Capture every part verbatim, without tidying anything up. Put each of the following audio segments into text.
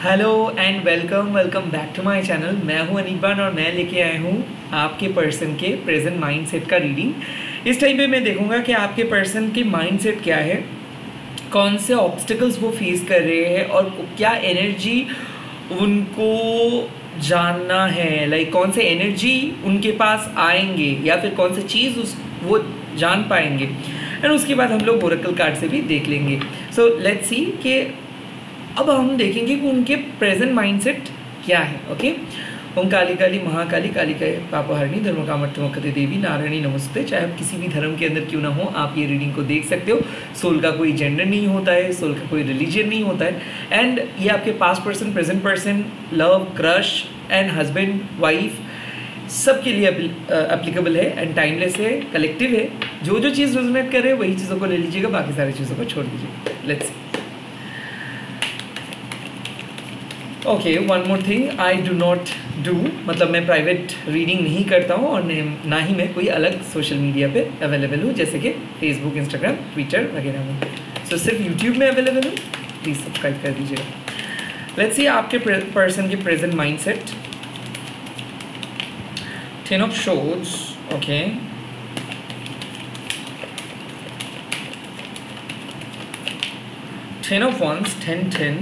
Hello and welcome welcome back to my channel. मैं हूं अनिबान और मैं लेके आया हूं आपके पर्सन के प्रेजेंट माइंडसेट का रीडिंग। इस टाइम पे मैं देखूंगा कि आपके पर्सन की माइंडसेट क्या है, कौन से ऑब्स्टिकल्स वो फेस कर रहे हैं और क्या एनर्जी उनको जानना है। लाइक कौन से एनर्जी उनके पास आएंगे या फिर कौन सी चीज़ उस वो जान पाएंगे। एंड उसके बाद हम लोग ओरेकल कार्ड से भी देख लेंगे। सो लेट्स सी कि अब हम देखेंगे कि उनके प्रेजेंट माइंडसेट क्या है। ओके, ओम काली काली महाकाली काली का पापहरणी धर्म कामर्थमकते देवी नारायणी नमस्ते। चाहे आप किसी भी धर्म के अंदर क्यों ना हो, आप ये रीडिंग को देख सकते हो। सोल का कोई जेंडर नहीं होता है, सोल का कोई रिलीजन नहीं होता है। एंड ये आपके past person, present person, love, crush and husband wife सबके लिए एप्लीकेबल है एंड टाइमलेस है, कलेक्टिव है। जो जो चीज़ रेजोनेट कर रहे हैं वही चीज़ों को ले लीजिएगा, बाकी सारी चीज़ों को छोड़ दीजिएगा। Let's okay, one more thing, I do not do मतलब मैं प्राइवेट रीडिंग नहीं करता हूँ और ना ही मैं कोई अलग सोशल मीडिया पे अवेलेबल हूँ, जैसे कि फेसबुक, इंस्टाग्राम, ट्विटर वगैरह में। सो so, सिर्फ यूट्यूब में अवेलेबल हूँ, प्लीज़ सब्सक्राइब कर दीजिएगा। लेट्स सी आपके पर्सन के present mindset. Ten of swords, okay, ten of wands, ten ten,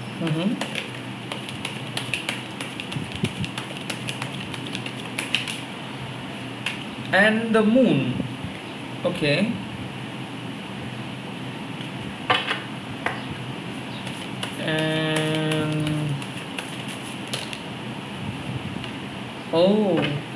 and the moon, okay, and oh,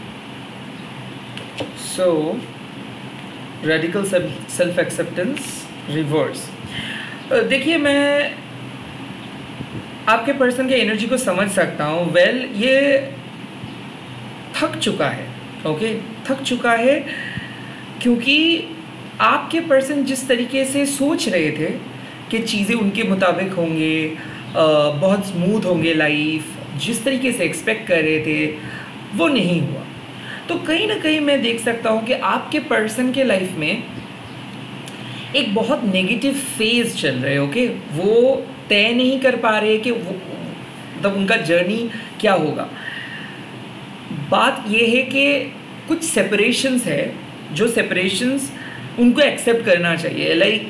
so radical self acceptance reverse। देखिए, मैं आपके पर्सन के एनर्जी को समझ सकता हूँ। वेल well, ये थक चुका है। ओके okay, थक चुका है क्योंकि आपके पर्सन जिस तरीके से सोच रहे थे कि चीज़ें उनके मुताबिक होंगे, बहुत स्मूथ होंगे लाइफ, जिस तरीके से एक्सपेक्ट कर रहे थे वो नहीं हुआ। तो कहीं ना कहीं मैं देख सकता हूँ कि आपके पर्सन के लाइफ में एक बहुत नेगेटिव फेज चल रहे है। Okay okay? वो तय नहीं कर पा रहे कि वो मतलब उनका जर्नी क्या होगा। बात ये है कि कुछ सेपरेशंस है, जो सेपरेशंस उनको एक्सेप्ट करना चाहिए। लाइक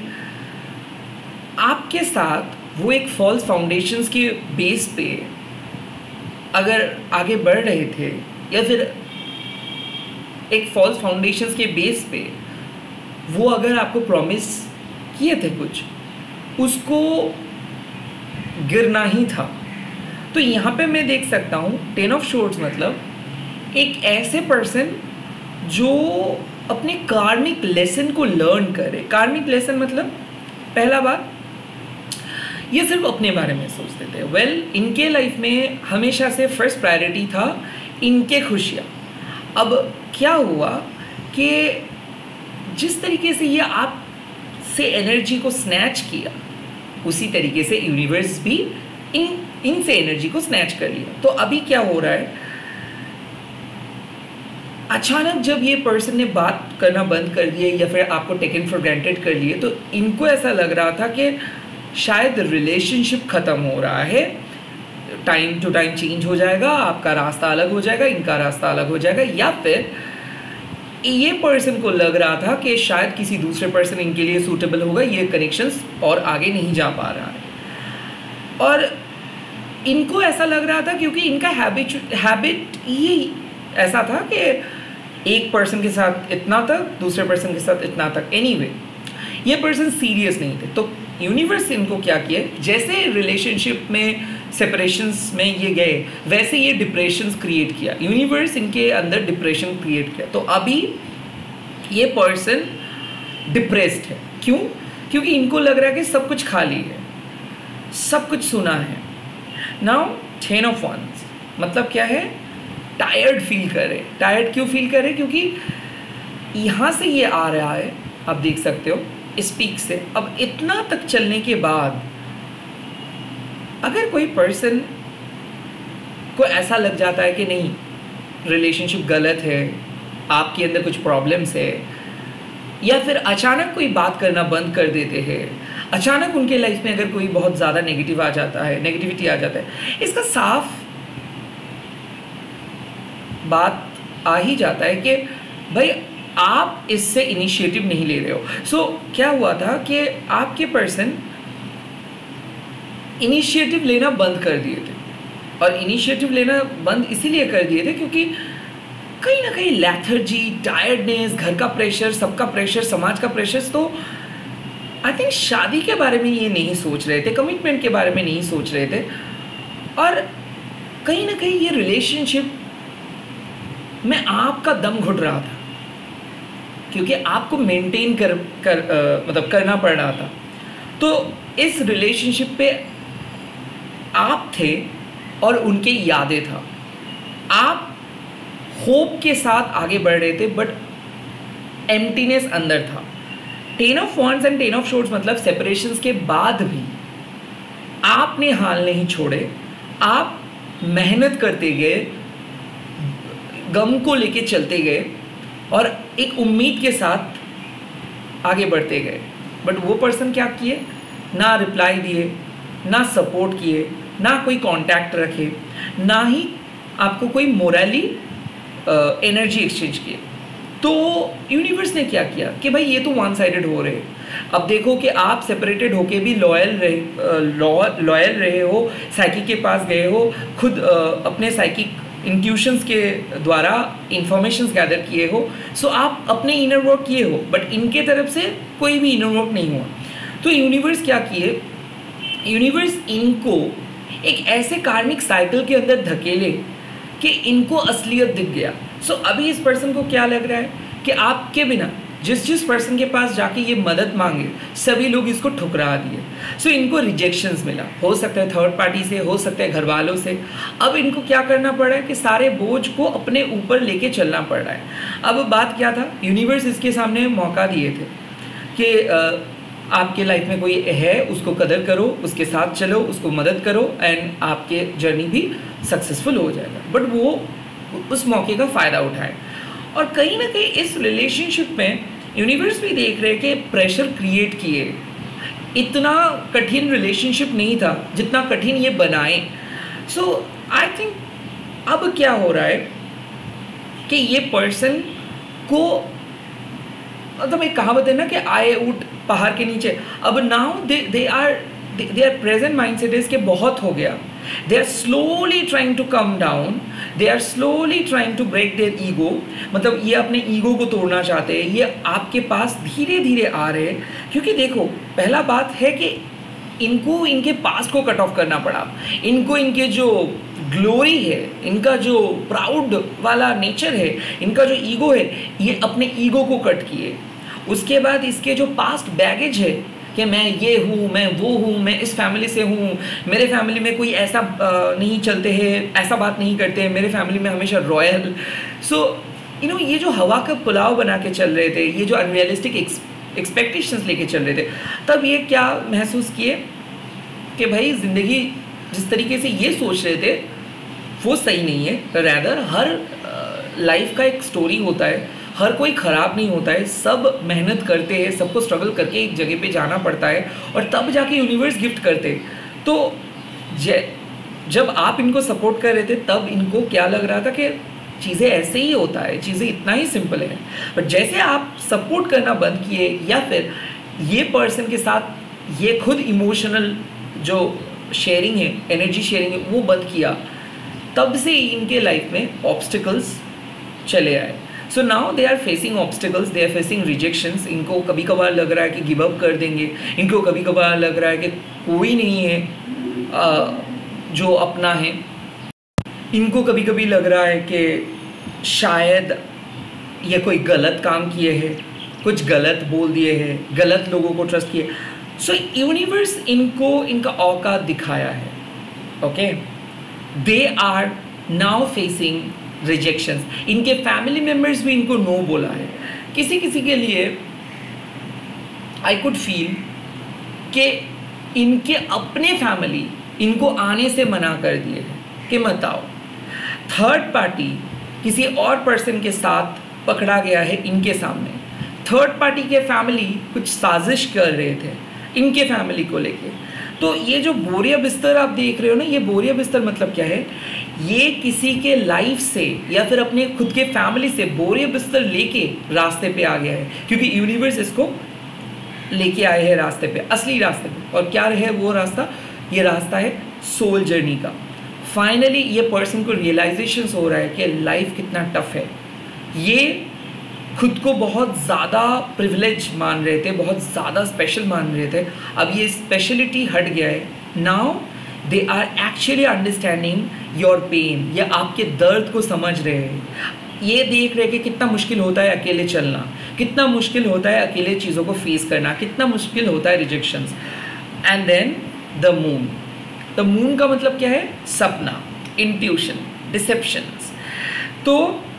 आपके साथ वो एक फॉल्स फाउंडेशंस के बेस पे अगर आगे बढ़ रहे थे या फिर एक फॉल्स फाउंडेशंस के बेस पे वो अगर आपको प्रॉमिस किए थे कुछ, उसको गिरना ही था। तो यहाँ पे मैं देख सकता हूँ टेन ऑफ शॉर्ड्स मतलब एक ऐसे पर्सन जो अपने कार्मिक लेसन को लर्न करे। कार्मिक लेसन मतलब पहला बात, ये सिर्फ अपने बारे में सोचते थे। वेल well, इनके लाइफ में हमेशा से फर्स्ट प्रायोरिटी था इनके खुशियाँ। अब क्या हुआ कि जिस तरीके से ये आप से एनर्जी को स्नैच किया, उसी तरीके से यूनिवर्स भी इन इनसे एनर्जी को स्नैच कर लिया। तो अभी क्या हो रहा है, अचानक जब ये पर्सन ने बात करना बंद कर दिए या फिर आपको टेकन फॉर ग्रांटेड कर लिए, तो इनको ऐसा लग रहा था कि शायद रिलेशनशिप ख़त्म हो रहा है, टाइम टू टाइम चेंज हो जाएगा, आपका रास्ता अलग हो जाएगा, इनका रास्ता अलग हो जाएगा। या फिर ये पर्सन को लग रहा था कि शायद किसी दूसरे पर्सन इनके लिए सूटेबल होगा, ये कनेक्शंस और आगे नहीं जा पा रहा है। और इनको ऐसा लग रहा था क्योंकि इनका हैबिट हैबिट ये ऐसा था कि एक पर्सन के साथ इतना तक, दूसरे पर्सन के साथ इतना तक। एनीवे anyway, ये पर्सन सीरियस नहीं थे। तो यूनिवर्स इनको क्या किया, जैसे रिलेशनशिप में सेपरेशंस में ये गए, वैसे ये डिप्रेशंस क्रिएट किया। यूनिवर्स इनके अंदर डिप्रेशन क्रिएट किया। तो अभी ये पर्सन डिप्रेस्ड है। क्यों? क्योंकि इनको लग रहा है कि सब कुछ खाली है, सब कुछ सुना है। नाउ टेन ऑफ वंस मतलब क्या है, टायर्ड फील कर रहे। टायर्ड क्यों फील कर रहे? क्योंकि यहाँ से ये आ रहा है, आप देख सकते हो इस पीक से। अब इतना तक चलने के बाद अगर कोई पर्सन को ऐसा लग जाता है कि नहीं रिलेशनशिप गलत है, आपके अंदर कुछ प्रॉब्लम्स है, या फिर अचानक कोई बात करना बंद कर देते हैं, अचानक उनके लाइफ में अगर कोई बहुत ज़्यादा नेगेटिव आ जाता है, नेगेटिविटी आ जाता है, इसका साफ बात आ ही जाता है कि भाई आप इससे इनिशिएटिव नहीं ले रहे हो। सो so, क्या हुआ था कि आपके पर्सन इनिशिएटिव लेना बंद कर दिए थे, और इनिशिएटिव लेना बंद इसीलिए कर दिए थे क्योंकि कहीं ना कहीं लैथर्जी, टायर्डनेस, घर का प्रेशर, सबका प्रेशर, समाज का प्रेशर, तो आई थिंक शादी के बारे में ये नहीं सोच रहे थे, कमिटमेंट के बारे में नहीं सोच रहे थे, और कहीं ना कहीं ये रिलेशनशिप में आपका दम घुट रहा था क्योंकि आपको मेंटेन कर कर आ, मतलब करना पड़ रहा था। तो इस रिलेशनशिप पे आप थे और उनके यादें था, आप होप के साथ आगे बढ़ रहे थे बट एम्प्टीनेस अंदर था। Ten of wands and ten of swords मतलब सेपरेशंस के बाद भी आपने हाल नहीं छोड़े, आप मेहनत करते गए, गम को लेके चलते गए और एक उम्मीद के साथ आगे बढ़ते गए। बट वो पर्सन क्या किए, ना रिप्लाई दिए, ना सपोर्ट किए, ना कोई कांटेक्ट रखे, ना ही आपको कोई मोरली एनर्जी एक्सचेंज किए। तो यूनिवर्स ने क्या किया कि भाई ये तो वन साइडेड हो रहे, अब देखो कि आप सेपरेटेड होके भी लॉयल रहे लॉयल रहे हो, साइकिक के पास गए हो, खुद अपने साइकिक इंट्यूशंस के द्वारा इंफॉर्मेशंस गैदर किए हो, सो आप अपने इनर वर्क किए हो, बट इनके तरफ से कोई भी इनर वर्क नहीं हुआ। तो यूनिवर्स क्या किए, यूनिवर्स इनको एक ऐसे कार्मिक साइकिल के अंदर धकेले कि इनको असलियत दिख गया। सो so, अभी इस पर्सन को क्या लग रहा है कि आपके बिना जिस जिस पर्सन के पास जाके ये मदद मांगे सभी लोग इसको ठुकरा दिए। सो so, इनको रिजेक्शंस मिला, हो सकता है थर्ड पार्टी से, हो सकता है घर वालों से। अब इनको क्या करना पड़ रहा है कि सारे बोझ को अपने ऊपर लेके चलना पड़ रहा है। अब बात क्या था, यूनिवर्स इसके सामने मौका दिए थे कि आपके लाइफ में कोई है, उसको कदर करो, उसके साथ चलो, उसको मदद करो एंड आपके जर्नी भी सक्सेसफुल हो जाएगा। बट वो उस मौके का फ़ायदा उठाए, और कहीं ना कहीं इस रिलेशनशिप में यूनिवर्स भी देख रहे कि प्रेशर क्रिएट किए, इतना कठिन रिलेशनशिप नहीं था जितना कठिन ये बनाए। सो आई थिंक अब क्या हो रहा है कि ये पर्सन को, मतलब एक कहावत है ना कि आए ऊट पहाड़ के नीचे, अब now they they are they are present mindset is के बहुत हो गया, they are slowly trying to come down, they are slowly trying to break their ego, मतलब ये अपने ईगो को तोड़ना चाहते हैं, ये आपके पास धीरे धीरे आ रहे हैं। क्योंकि देखो पहला बात है कि इनको इनके पास्ट को कट ऑफ करना पड़ा, इनको इनके जो ग्लोरी है, इनका जो प्राउड वाला नेचर है, इनका जो ईगो है, ये अपने ईगो को कट किए। उसके बाद इसके जो पास्ट बैगेज है कि मैं ये हूँ, मैं वो हूँ, मैं इस फैमिली से हूँ, मेरे फैमिली में कोई ऐसा आ, नहीं चलते हैं, ऐसा बात नहीं करते हैं, मेरे फैमिली में हमेशा रॉयल। सो यू नो ये जो हवा का पुलाव बना के चल रहे थे, ये जो अनरियलिस्टिक एक्सपेक्टेशंस लेके चल रहे थे, तब ये क्या महसूस किए कि भाई ज़िंदगी जिस तरीके से ये सोच रहे थे वो सही नहीं है। रैदर हर लाइफ का एक स्टोरी होता है, हर कोई ख़राब नहीं होता है, सब मेहनत करते हैं, सबको स्ट्रगल करके एक जगह पे जाना पड़ता है और तब जाके यूनिवर्स गिफ्ट करते। तो जब आप इनको सपोर्ट कर रहे थे तब इनको क्या लग रहा था कि चीज़ें ऐसे ही होता है, चीज़ें इतना ही सिंपल है। बट जैसे आप सपोर्ट करना बंद किए या फिर ये पर्सन के साथ ये खुद इमोशनल जो शेयरिंग है, एनर्जी शेयरिंग है, वो बंद किया, तब से इनके लाइफ में ऑब्स्टिकल्स चले आए। So now they are facing obstacles, they are facing rejections. इनको कभी कभार लग रहा है कि गिव अप कर देंगे, इनको कभी कभार लग रहा है कि कोई नहीं है आ, जो अपना है, इनको कभी कभी लग रहा है कि शायद ये कोई गलत काम किए हैं, कुछ गलत बोल दिए हैं, गलत लोगों को ट्रस्ट किए। सो यूनिवर्स इनको इनका औकात दिखाया है। Okay, they are now facing rejections. इनके फैमिली मेम्बर्स भी इनको नो बोला है। किसी किसी के लिए आई कुड फील कि इनके अपने फैमिली इनको आने से मना कर दिए कि मत आओ। थर्ड पार्टी किसी और पर्सन के साथ पकड़ा गया है इनके सामने। थर्ड पार्टी के फैमिली कुछ साजिश कर रहे थे इनके फैमिली को लेके। तो ये जो बोरिया बिस्तर आप देख रहे हो ना, ये बोरिया बिस्तर मतलब क्या है, ये किसी के लाइफ से या फिर अपने खुद के फैमिली से बोरिया बिस्तर लेके रास्ते पे आ गया है, क्योंकि यूनिवर्स इसको लेके आए हैं रास्ते पे, असली रास्ते पे। और क्या है वो रास्ता, ये रास्ता है सोल जर्नी का। फाइनली ये पर्सन को रियलाइजेशन हो रहा है कि लाइफ कितना टफ है। ये खुद को बहुत ज़्यादा प्रिविलेज मान रहे थे, बहुत ज़्यादा स्पेशल मान रहे थे, अब ये स्पेशलिटी हट गया है। Now they are actually understanding your pain, या आपके दर्द को समझ रहे हैं। ये देख रहे हैं कि कितना मुश्किल होता है अकेले चलना, कितना मुश्किल होता है अकेले चीज़ों को फेस करना, कितना मुश्किल होता है rejections. And then the moon, the moon का मतलब क्या है, सपना, इंट्यूशन, डिसेप्शंस। तो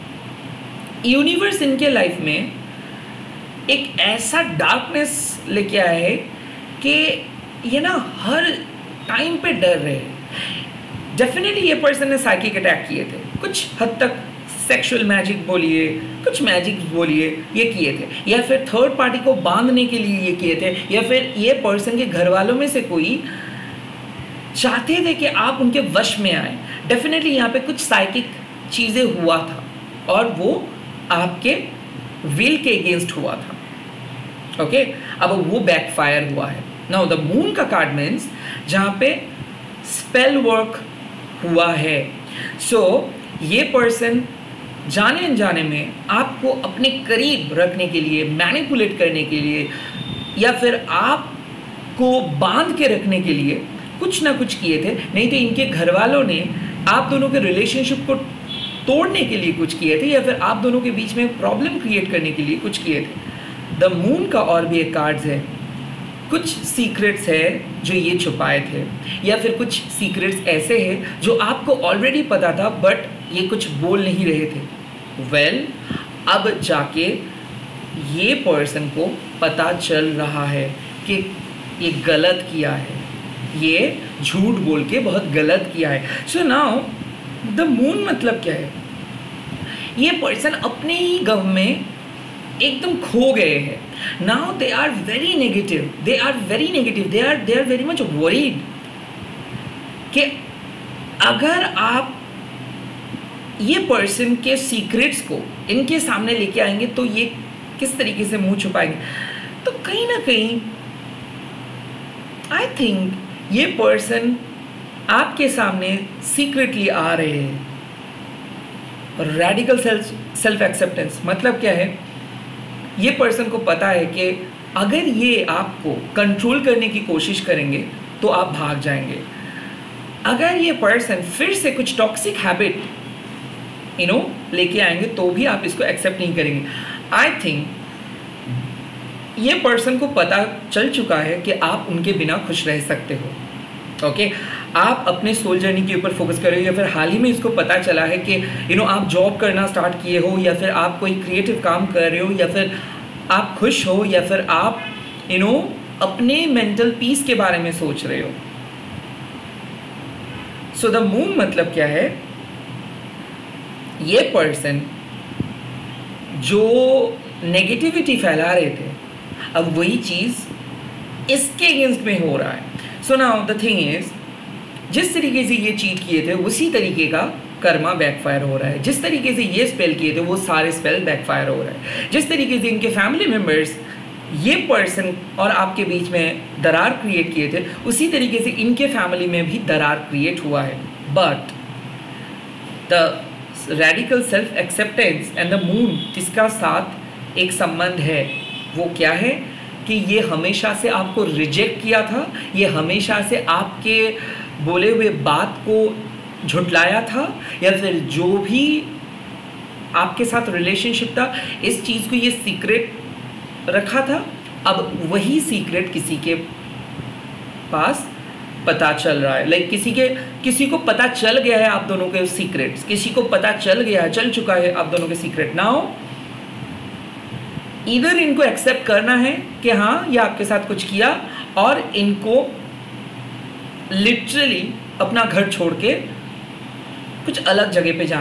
यूनिवर्स इनके लाइफ में एक ऐसा डार्कनेस लेके आया है कि ये ना हर टाइम पे डर रहे हैं। डेफिनेटली ये पर्सन ने साइकिक अटैक किए थे, कुछ हद तक सेक्सुअल मैजिक बोलिए, कुछ मैजिक बोलिए, ये किए थे, या फिर थर्ड पार्टी को बांधने के लिए ये किए थे, या फिर ये पर्सन के घर वालों में से कोई चाहते थे कि आप उनके वश में आए। डेफिनेटली यहाँ पे कुछ साइकिक चीज़ें हुआ था और वो आपके विल के अगेंस्ट हुआ था। ओके, अब वो बैकफायर हुआ है। नाउ द मून का कार्ड मीन्स जहाँ पे स्पेल वर्क हुआ है। सो so, ये पर्सन जाने अनजाने में आपको अपने करीब रखने के लिए, मैनिपुलेट करने के लिए, या फिर आपको बांध के रखने के लिए कुछ ना कुछ किए थे। नहीं तो इनके घर वालों ने आप दोनों के रिलेशनशिप को तोड़ने के लिए कुछ किए थे, या फिर आप दोनों के बीच में प्रॉब्लम क्रिएट करने के लिए कुछ किए थे। द मून का और भी एक कार्ड्स है, कुछ सीक्रेट्स है जो ये छुपाए थे, या फिर कुछ सीक्रेट्स ऐसे हैं जो आपको ऑलरेडी पता था बट ये कुछ बोल नहीं रहे थे। वेल well, अब जाके ये पर्सन को पता चल रहा है कि ये गलत किया है, ये झूठ बोल के बहुत गलत किया है। सो नाउ द मून मतलब क्या है, ये पर्सन अपने ही गम में एकदम खो गए हैं। Now they are very negative, they are very negative, they are they are very much worried कि अगर आप ये पर्सन के सीक्रेट्स को इनके सामने लेके आएंगे तो ये किस तरीके से मुंह छुपाएंगे। तो कहीं ना कहीं आई थिंक ये पर्सन आपके सामने सीक्रेटली आ रहे हैं। रैडिकल सेल्फ सेल्फ एक्सेप्टेंस मतलब क्या है, ये पर्सन को पता है कि अगर ये आपको कंट्रोल करने की कोशिश करेंगे तो आप भाग जाएंगे। अगर ये पर्सन फिर से कुछ टॉक्सिक हैबिट यू नो लेके आएंगे तो भी आप इसको एक्सेप्ट नहीं करेंगे। आई थिंक ये पर्सन को पता चल चुका है कि आप उनके बिना खुश रह सकते हो। Okay okay? आप अपने सोल जर्नी के ऊपर फोकस कर रहे हो, या फिर हाल ही में इसको पता चला है कि यू नो आप जॉब करना स्टार्ट किए हो, या फिर आप कोई क्रिएटिव काम कर रहे हो, या फिर आप खुश हो, या फिर आप यू नो अपने मेंटल पीस के बारे में सोच रहे हो। सो द मून मतलब क्या है, ये पर्सन जो नेगेटिविटी फैला रहे थे अब वही चीज़ इसके अगेंस्ट में हो रहा है। So now the thing is, जिस तरीके से ये चीट किए थे उसी तरीके का कर्मा बैकफायर हो रहा है। जिस तरीके से ये स्पेल किए थे वो सारे स्पेल बैकफायर हो रहा है। जिस तरीके से इनके फैमिली मेम्बर्स ये पर्सन और आपके बीच में दरार क्रिएट किए थे, उसी तरीके से इनके फैमिली में भी दरार क्रिएट हुआ है। But the radical self acceptance and the moon, इसका साथ एक संबंध है। वो क्या है कि ये हमेशा से आपको रिजेक्ट किया था, ये हमेशा से आपके बोले हुए बात को झुटलाया था, या फिर जो भी आपके साथ रिलेशनशिप था इस चीज़ को ये सीक्रेट रखा था। अब वही सीक्रेट किसी के पास पता चल रहा है, लाइक किसी के किसी को पता चल गया है आप दोनों के सीक्रेट्स, किसी को पता चल गया है, चल चुका है आप दोनों के सीक्रेट। नाउ इधर इनको एक्सेप्ट करना है कि हाँ ये आपके साथ कुछ किया, और इनको लिटरली अपना घर छोड़ के कुछ अलग जगह पे जाना है।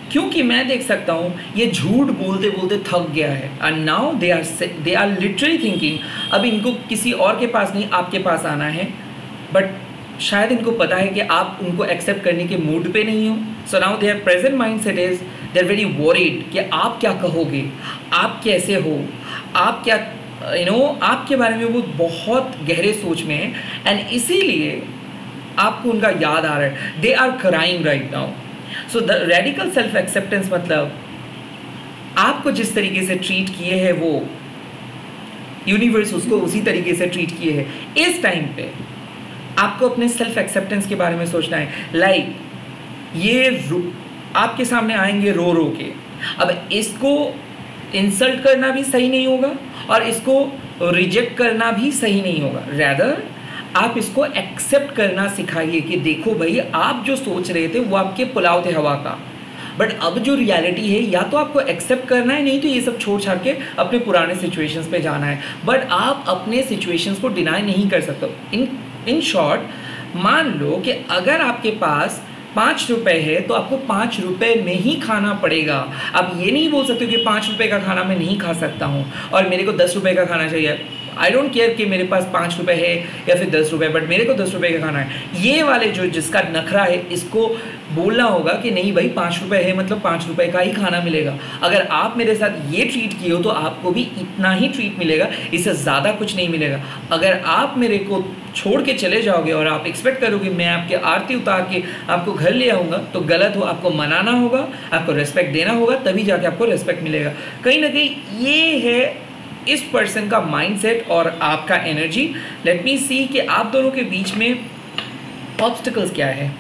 क्योंकि मैं देख सकता हूँ ये झूठ बोलते बोलते थक गया है, and now they are they are literally thinking अब इनको किसी और के पास नहीं आपके पास आना है, बट शायद इनको पता है कि आप उनको एक्सेप्ट करने के मूड पे नहीं हो. So now their present mind set is they are very worried कि आप क्या कहोगे, आप कैसे हो, आप क्या यू नो आपके बारे में वो बहुत गहरे सोच में है, एंड इसीलिए आपको उनका याद आ रहा है. They are crying right now. So the radical self acceptance मतलब आपको जिस तरीके से ट्रीट किए हैं वो यूनिवर्स उसको उसी तरीके से ट्रीट किए है. इस टाइम पे आपको अपने सेल्फ एक्सेप्टेंस के बारे में सोचना है. लाइक like, ये आपके सामने आएंगे रो रो के, अब इसको इंसल्ट करना भी सही नहीं होगा और इसको रिजेक्ट करना भी सही नहीं होगा. रैदर आप इसको एक्सेप्ट करना सिखाइए कि देखो भाई आप जो सोच रहे थे वो आपके पुलाव थे हवा का, बट अब जो रियलिटी है या तो आपको एक्सेप्ट करना है, नहीं तो ये सब छोड़ छाड़ के अपने पुराने सिचुएशंस पे जाना है. बट आप अपने सिचुएशंस को डिनाई नहीं कर सकते. इन इन शॉर्ट मान लो कि अगर आपके पास पाँच रुपये है तो आपको पाँच रुपये में ही खाना पड़ेगा. आप ये नहीं बोल सकते कि पाँच रुपये का खाना मैं नहीं खा सकता हूँ और मेरे को दस रुपये का खाना चाहिए. आई डोंट केयर कि मेरे पास पाँच रुपये है या फिर दस रुपये, बट मेरे को दस रुपये का खाना है. ये वाले जो जिसका नखरा है इसको बोलना होगा कि नहीं भाई पाँच रुपये है मतलब पाँच रुपये का ही खाना मिलेगा. अगर आप मेरे साथ ये ट्रीट किए हो तो आपको भी इतना ही ट्रीट मिलेगा, इससे ज़्यादा कुछ नहीं मिलेगा. अगर आप मेरे को छोड़ के चले जाओगे और आप एक्सपेक्ट करोगे मैं आपके आरती उतार के आपको घर ले आऊँगा तो गलत हो. आपको मनाना होगा, आपको रेस्पेक्ट देना होगा, तभी जाके आपको रेस्पेक्ट मिलेगा. कहीं ना कहीं ये है इस पर्सन का माइंडसेट और आपका एनर्जी. लेट मी सी कि आप दोनों के बीच में ऑब्स्टिकल्स क्या है.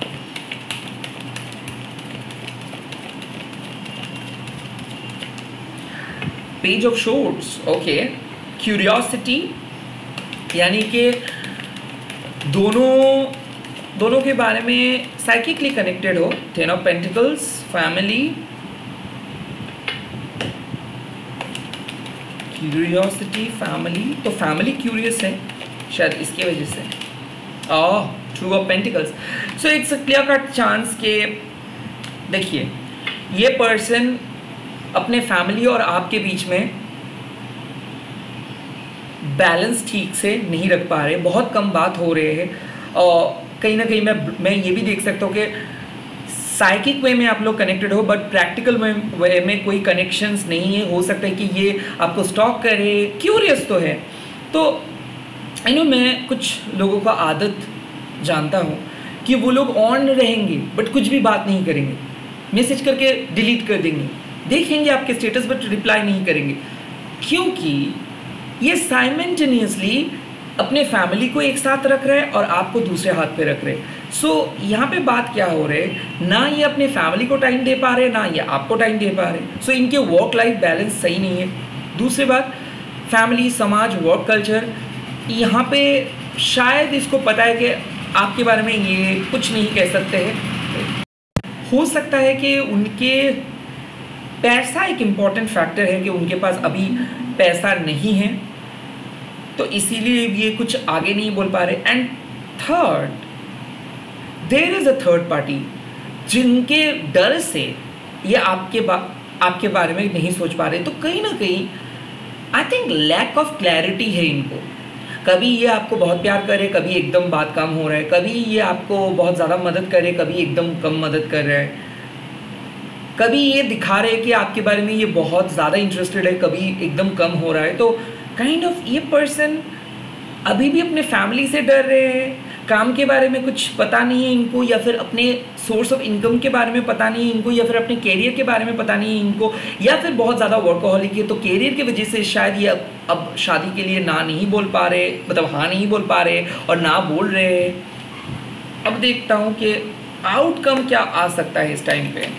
Page of swords. Okay, curiosity यानी कि दोनों दोनों के बारे में साइकिकली कनेक्टेड हो. Ten of pentacles, family, curiosity, family. तो फैमिली क्यूरियस है शायद इसकी वजह से. Oh, two of pentacles. So it's a clear cut chance के देखिए ये पर्सन अपने फैमिली और आपके बीच में बैलेंस ठीक से नहीं रख पा रहे. बहुत कम बात हो रहे हैं और कहीं ना कहीं मैं मैं ये भी देख सकता हूँ कि साइकिक वे में आप लोग कनेक्टेड हो बट प्रैक्टिकल वे में कोई कनेक्शंस नहीं है. हो सकता है कि ये आपको स्टॉक करे. क्यूरियस तो है. तो आई नो मैं कुछ लोगों का आदत जानता हूँ कि वो लोग ऑन रहेंगे बट कुछ भी बात नहीं करेंगे. मैसेज करके डिलीट कर देंगे, देखेंगे आपके स्टेटस बट रिप्लाई नहीं करेंगे, क्योंकि ये साइमल्टेनियसली अपने फैमिली को एक साथ रख रहे हैं और आपको दूसरे हाथ पे रख रहे हैं. सो so, यहाँ पे बात क्या हो रही है, ना ये अपने फैमिली को टाइम दे पा रहे ना ये आपको टाइम दे पा रहे. सो so, इनके वर्क लाइफ बैलेंस सही नहीं है. दूसरी बात, फैमिली, समाज, वर्क कल्चर, यहाँ पे शायद इसको पता है कि आपके बारे में ये कुछ नहीं कह सकते हैं. हो सकता है कि उनके पैसा एक इम्पॉर्टेंट फैक्टर है कि उनके पास अभी पैसा नहीं है तो इसीलिए ये कुछ आगे नहीं बोल पा रहे. And third, there is a third party जिनके डर से ये आपके बा आपके बारे में नहीं सोच पा रहे. तो कहीं ना कहीं I think lack of clarity है इनको. कभी ये आपको बहुत प्यार करे, कभी एकदम बात कम हो रहा है, कभी ये आपको बहुत ज़्यादा मदद करे, कभी एकदम कम मदद कर रहा है, कभी ये दिखा रहे हैं कि आपके बारे में ये बहुत ज़्यादा इंटरेस्टेड है, कभी एकदम कम हो रहा है. तो काइंड ऑफ ये पर्सन अभी भी अपने फैमिली से डर रहे हैं, काम के बारे में कुछ पता नहीं है इनको, या फिर अपने सोर्स ऑफ इनकम के बारे में पता नहीं है इनको, या फिर अपने कैरियर के बारे में पता नहीं है इनको, या फिर बहुत ज़्यादा वर्कहॉलिक है तो कैरियर की वजह से शायद ये अब, अब शादी के लिए ना नहीं बोल पा रहे, मतलब हाँ नहीं बोल पा रहे और ना बोल रहे. अब देखता हूँ कि आउटकम क्या आ सकता है इस टाइम पे.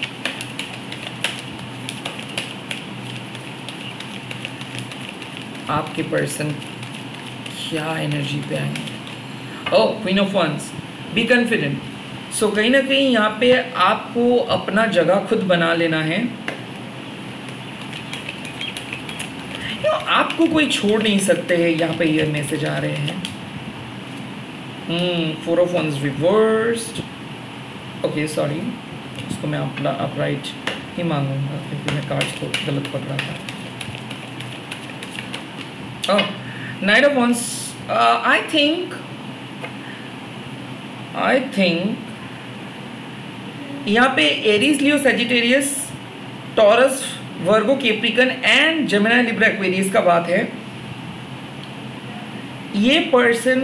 आपके पर्सन क्या एनर्जी पे आएंगे. Oh, queen of wands, be confident. So कहीं ना कहीं यहाँ पे आपको अपना जगह खुद बना लेना है. you know, आपको कोई छोड़ नहीं सकते हैं. यहाँ पे ये मैसेज आ रहे हैं. Hmm four of wands reversed. Okay sorry, इसको मैं अपना अपराइट ही मांगूंगा क्योंकि मैं कार्ड्स को गलत पकड़ा था। Knight of wands, I think I think यहाँ पे Aries, Leo, Sagittarius, Taurus, Virgo, Capricorn and Gemini, Libra, Aquarius का बात है। ये पर्सन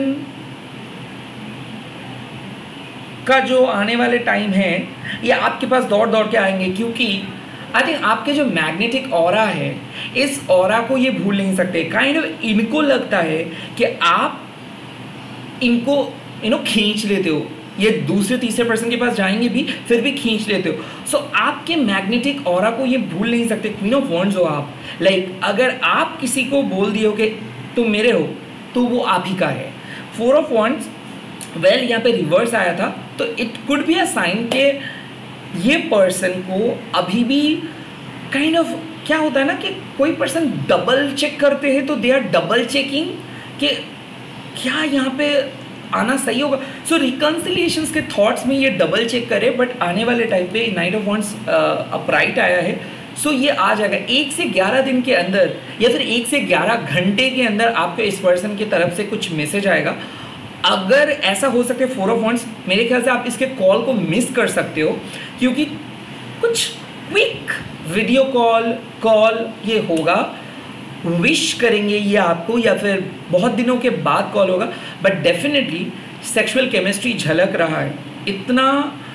का जो आने वाले टाइम है ये आपके पास दौड़ दौड़ के आएंगे, क्योंकि आई थिंक आपके जो मैग्नेटिक ऑरा है, इस ऑरा को ये भूल नहीं सकते। काइंड ऑफ इनको लगता है कि आप इनको यू नो खींच लेते हो, ये दूसरे तीसरे पर्सन के पास जाएंगे भी फिर भी खींच लेते हो। सो so, आपके मैग्नेटिक ऑरा को ये भूल नहीं सकते। क्वीन ऑफ वॉन्ड्स हो आप, लाइक like, अगर आप किसी को बोल दिए हो कि तुम मेरे हो तो वो आप ही का है। फोर ऑफ वॉन्ड्स, वेल यहाँ पे रिवर्स आया था, तो it could be a sign के ये पर्सन को अभी भी काइंड ऑफ क्या होता है ना कि कोई पर्सन डबल चेक करते हैं, तो दे आर डबल चेकिंग कि क्या यहाँ पे आना सही होगा। सो रिकन्सिलिएशंस के थॉट्स में ये डबल चेक करे, बट आने वाले टाइम पे नाइट ऑफ वॉन्ड्स अपराइट आया है, सो so ये आ जाएगा एक से ग्यारह दिन के अंदर या फिर एक से ग्यारह घंटे के अंदर आपको इस पर्सन की तरफ से कुछ मैसेज आएगा। अगर ऐसा हो सके फोर ऑफ वॉन्ड्स, मेरे ख्याल से आप इसके कॉल को मिस कर सकते हो, क्योंकि कुछ क्विक वीडियो कॉल कॉल ये होगा, विश करेंगे ये आपको या फिर बहुत दिनों के बाद कॉल होगा, बट डेफिनेटली सेक्सुअल केमिस्ट्री झलक रहा है। इतना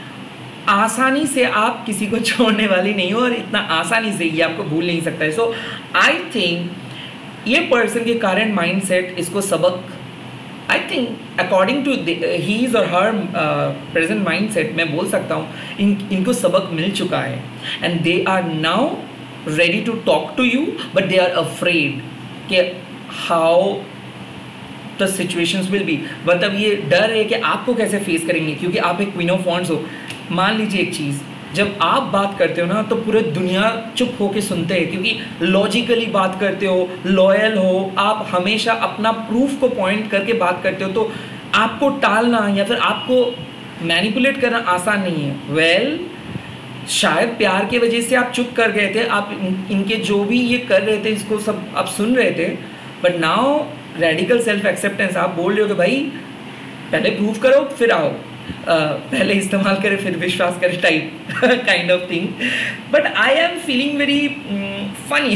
आसानी से आप किसी को छोड़ने वाली नहीं हो और इतना आसानी से ये आपको भूल नहीं सकता है। सो आई थिंक ये पर्सन के करंट माइंडसेट इसको सबक, I think according to his or her present mindset, मैं बोल सकता हूँ इन इनको सबक मिल चुका है and they are now ready to talk to you, but they are afraid कि how the situations will be. मतलब ये डर है कि आपको कैसे फेस करेंगे, क्योंकि आप एक क्वीन ऑफ वॉन्ड्स हो। मान लीजिए एक चीज़, जब आप बात करते हो ना तो पूरे दुनिया चुप होके सुनते हैं, क्योंकि लॉजिकली बात करते हो, लॉयल हो, आप हमेशा अपना प्रूफ को पॉइंट करके बात करते हो, तो आपको टालना या फिर आपको मैनिपुलेट करना आसान नहीं है। वेल well, शायद प्यार के वजह से आप चुप कर गए थे, आप इन, इनके जो भी ये कर रहे थे इसको सब आप सुन रहे थे, but now radical self acceptance, आप बोल रहे हो कि भाई पहले प्रूव करो फिर आओ, Uh, पहले इस्तेमाल करें फिर विश्वास करें type kind of thing. But I am feeling very funny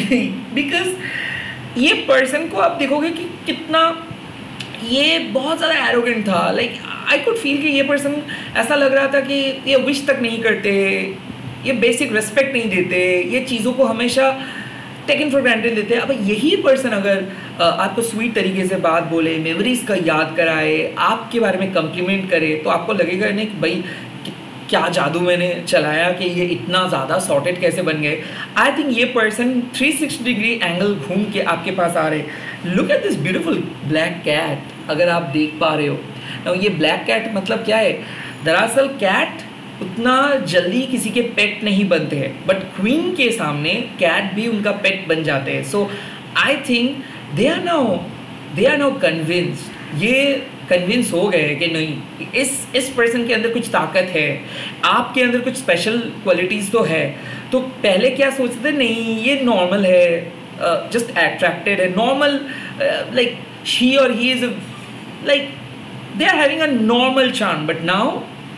because ये पर्सन को आप देखोगे कि कितना ये बहुत ज़्यादा एरोगेंट था। लाइक आई कुड फील कि ये पर्सन ऐसा लग रहा था कि ये विश तक नहीं करते, ये बेसिक रिस्पेक्ट नहीं देते, ये चीज़ों को हमेशा टेकन फॉर ग्रांटेड देते हैं। अब यही पर्सन अगर आपको स्वीट तरीके से बात बोले, मेमोरीज का याद कराए, आपके बारे में कम्प्लीमेंट करे, तो आपको लगेगा नहीं कि भाई क्या जादू मैंने चलाया कि ये इतना ज़्यादा सॉर्टेड कैसे बन गए। आई थिंक ये person three sixty degree angle घूम के आपके पास आ रहे। Look at this beautiful black cat, अगर आप देख पा रहे हो। now, ये ब्लैक कैट मतलब क्या है, दरअसल कैट उतना जल्दी किसी के पेट नहीं बनते हैं, बट क्वीन के सामने कैट भी उनका पेट बन जाते हैं। So I think they are now they are now convinced, ये कन्विंस हो गए कि नहीं इस इस पर्सन के अंदर कुछ ताकत है, आपके अंदर कुछ स्पेशल क्वालिटीज़ तो है। तो पहले क्या सोचते थे, नहीं ये नॉर्मल है, जस्ट अट्रैक्टेड है, normal, like she or he is like they are having a normal charm, but now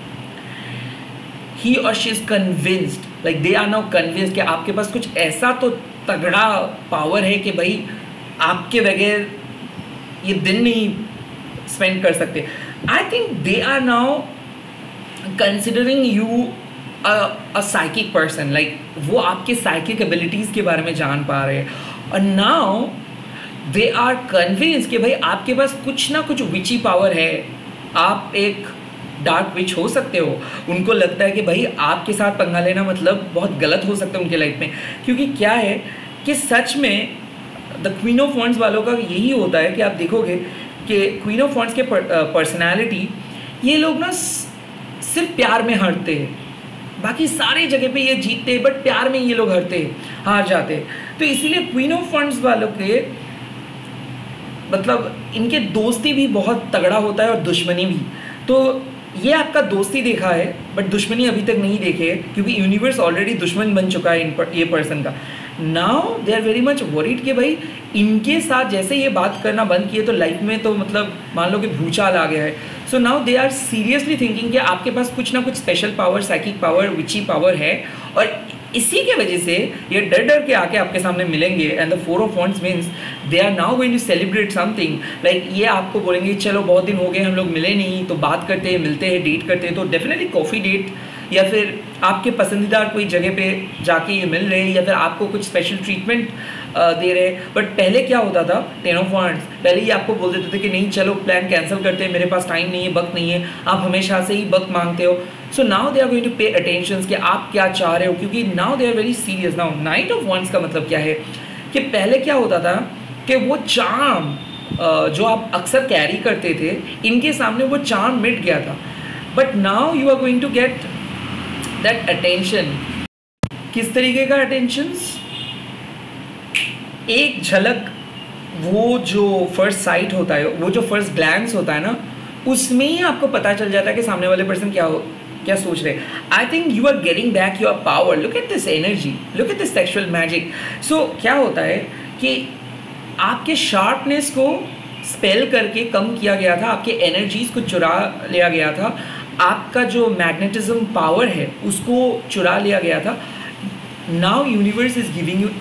he or she is convinced, like they are now convinced कि आपके पास कुछ ऐसा तो तगड़ा पावर है कि भाई आपके बगैर ये दिन नहीं स्पेंड कर सकते। I think they are now considering you a psychic person, like वो आपके साइकिक एबिलिटीज़ के बारे में जान पा रहे हैं, और नाउ दे आर कन्विंस कि भाई आपके पास कुछ ना कुछ विची पावर है, आप एक डार्क विच हो सकते हो। उनको लगता है कि भाई आपके साथ पंगा लेना मतलब बहुत गलत हो सकता है उनके लाइफ में, क्योंकि क्या है कि सच में द क्वीन ऑफ वॉन्ड्स वालों का यही होता है कि आप देखोगे कि क्वीन ऑफ वॉन्ड्स के पर्सनालिटी, ये लोग ना सिर्फ प्यार में हारते हैं, बाकी सारी जगह पे ये जीतते हैं, बट प्यार में ये लोग हारते हैं, हार जाते हैं। तो इसीलिए क्वीन ऑफ वॉन्ड्स वालों के मतलब इनके दोस्ती भी बहुत तगड़ा होता है और दुश्मनी भी। तो ये आपका दोस्ती देखा है बट दुश्मनी अभी तक नहीं देखे है, क्योंकि यूनिवर्स ऑलरेडी दुश्मन बन चुका है इन पर, ये पर्सन का। Now they are very much worried कि भाई इनके साथ जैसे ये बात करना बंद किए तो लाइफ में तो मतलब मान लो कि भूचाल आ गया है। So now they are seriously thinking कि आपके पास कुछ ना कुछ special power, psychic power, witchy power है, और इसी के वजह से ये डर डर के आके आपके सामने मिलेंगे। And the four of wands means they are now going to celebrate something, like ये आपको बोलेंगे चलो बहुत दिन हो गए हम लोग मिले नहीं, तो बात करते हैं, मिलते हैं, डेट करते हैं। तो डेफिनेटली कॉफ़ी डेट, या फिर आपके पसंदीदा कोई जगह पे जाके ये मिल रहे हैं, या फिर आपको कुछ स्पेशल ट्रीटमेंट दे रहे हैं। बट पहले क्या होता था, टेन ऑफ वॉन्ड्स, पहले ही आपको बोल देते थे कि नहीं चलो प्लान कैंसिल करते हैं, मेरे पास टाइम नहीं है, वक्त नहीं है, आप हमेशा से ही वक्त मांगते हो। So now they are going to pay attention कि आप क्या चाह रहे हो, क्योंकि now they are very serious. Now knight of wands का मतलब क्या है कि पहले क्या होता था कि वो चार्म जो आप अक्सर कैरी करते थे, इनके सामने वो चार्म मिट गया था। But now you are going to get that attention. किस तरीके का अटेंशन? एक झलक, वो जो फर्स्ट साइट होता है, वो जो फर्स्ट ग्लैंस होता है ना, उसमें ही आपको पता चल जाता है कि सामने वाले पर्सन क्या हो क्या सोच रहे हैं। I think you are getting back your power. Look at this energy, look at this sexual magic. So क्या होता है कि आपके शार्पनेस को स्पेल करके कम किया गया था, आपके एनर्जीज को चुरा लिया गया था, आपका जो मैग्नेटिज्म पावर है उसको चुरा लिया गया था। Now universe is giving you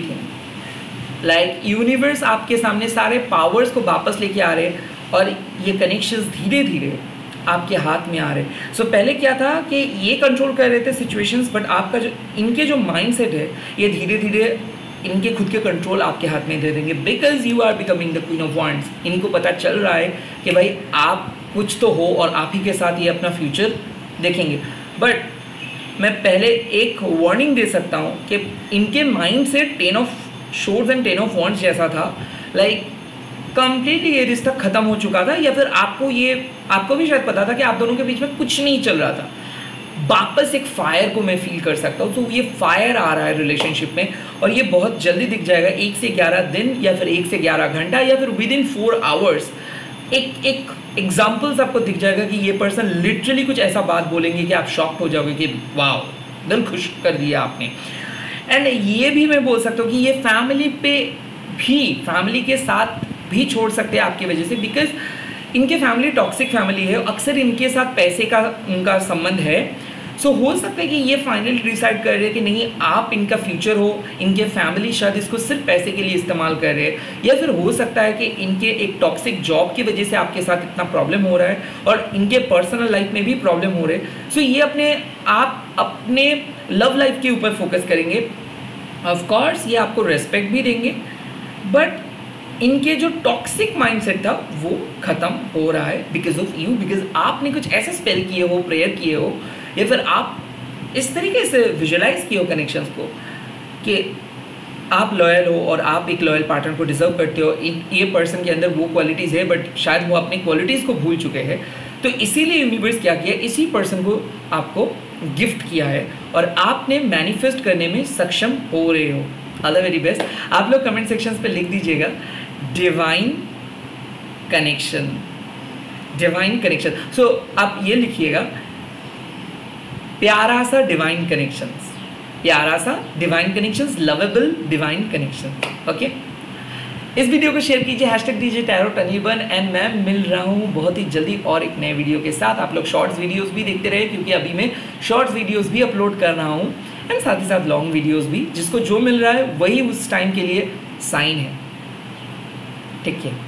everything, like universe आपके सामने सारे पावर्स को वापस लेके आ रहे हैं, और ये कनेक्शंस धीरे धीरे आपके हाथ में आ रहे हैं। सो so, पहले क्या था कि ये कंट्रोल कर रहे थे सिचुएशंस, बट आपका जो इनके जो माइंडसेट है ये धीरे धीरे इनके खुद के कंट्रोल आपके हाथ में दे देंगे, because you are becoming the queen of wands. इनको पता चल रहा है कि भाई आप कुछ तो हो और आप ही के साथ ये अपना फ्यूचर देखेंगे। बट मैं पहले एक वार्निंग दे सकता हूँ कि इनके माइंड से ten of swords and ten of wands जैसा था, लाइक कंप्लीटली ये रिश्ता खत्म हो चुका था, या फिर आपको ये आपको भी शायद पता था कि आप दोनों के बीच में कुछ नहीं चल रहा था। वापस एक फायर को मैं फील कर सकता हूँ। तो ये फायर आ रहा है रिलेशनशिप में, और ये बहुत जल्दी दिख जाएगा, एक से ग्यारह दिन या फिर एक से ग्यारह घंटा या फिर विद इन फोर आवर्स एक एक एग्जाम्पल्स आपको दिख जाएगा कि ये पर्सन लिटरली कुछ ऐसा बात बोलेंगे कि आप शॉक्ड हो जाओगे कि वाह, दिल खुश कर दिया आपने। एंड ये भी मैं बोल सकता हूँ कि ये फैमिली पे भी, फैमिली के साथ भी छोड़ सकते हैं आपकी वजह से, बिकॉज इनके फैमिली टॉक्सिक फैमिली है, अक्सर इनके साथ पैसे का उनका संबंध है। सो so, हो सकता है कि ये फाइनली डिसाइड कर रहे हैं कि नहीं आप इनका फ्यूचर हो, इनके फैमिली शायद इसको सिर्फ पैसे के लिए इस्तेमाल कर रहे हैं, या फिर हो सकता है कि इनके एक टॉक्सिक जॉब की वजह से आपके साथ इतना प्रॉब्लम हो रहा है और इनके पर्सनल लाइफ में भी प्रॉब्लम हो रहे हैं। सो so, ये अपने आप अपने लव लाइफ के ऊपर फोकस करेंगे। ऑफकोर्स ये आपको रेस्पेक्ट भी देंगे, बट इनके जो टॉक्सिक माइंडसेट था वो ख़त्म हो रहा है बिकॉज ऑफ यू, बिकॉज आपने कुछ ऐसे स्पेल किए हो, प्रेयर किए हो, या फिर आप इस तरीके से विजुलाइज किए हो कनेक्शंस को कि आप लॉयल हो और आप एक लॉयल पार्टनर को डिजर्व करते हो। ये पर्सन के अंदर वो क्वालिटीज़ है, बट शायद वो अपनी क्वालिटीज़ को भूल चुके हैं। तो इसीलिए यूनिवर्स क्या किया, इसी पर्सन को आपको गिफ्ट किया है और आपने मैनिफेस्ट करने में सक्षम हो रहे हो। All the very best. आप लोग कमेंट सेक्शंस पे लिख दीजिएगा divine connection, divine connection. So आप ये लिखिएगा प्यारा सा डिवाइन कनेक्शंस, प्यारा सा divine connections, lovable divine connection. Okay, इस वीडियो को शेयर कीजिए, हैशटैग दीजिए टैरो टनीबन, एंड मैं मिल रहा हूँ बहुत ही जल्दी और एक नए वीडियो के साथ। आप लोग शॉर्ट्स वीडियोस भी देखते रहे, क्योंकि अभी मैं शॉर्ट्स वीडियोस भी अपलोड कर रहा हूँ, एंड साथ ही साथ लॉन्ग वीडियोस भी। जिसको जो मिल रहा है वही उस टाइम के लिए साइन है। ठीक है।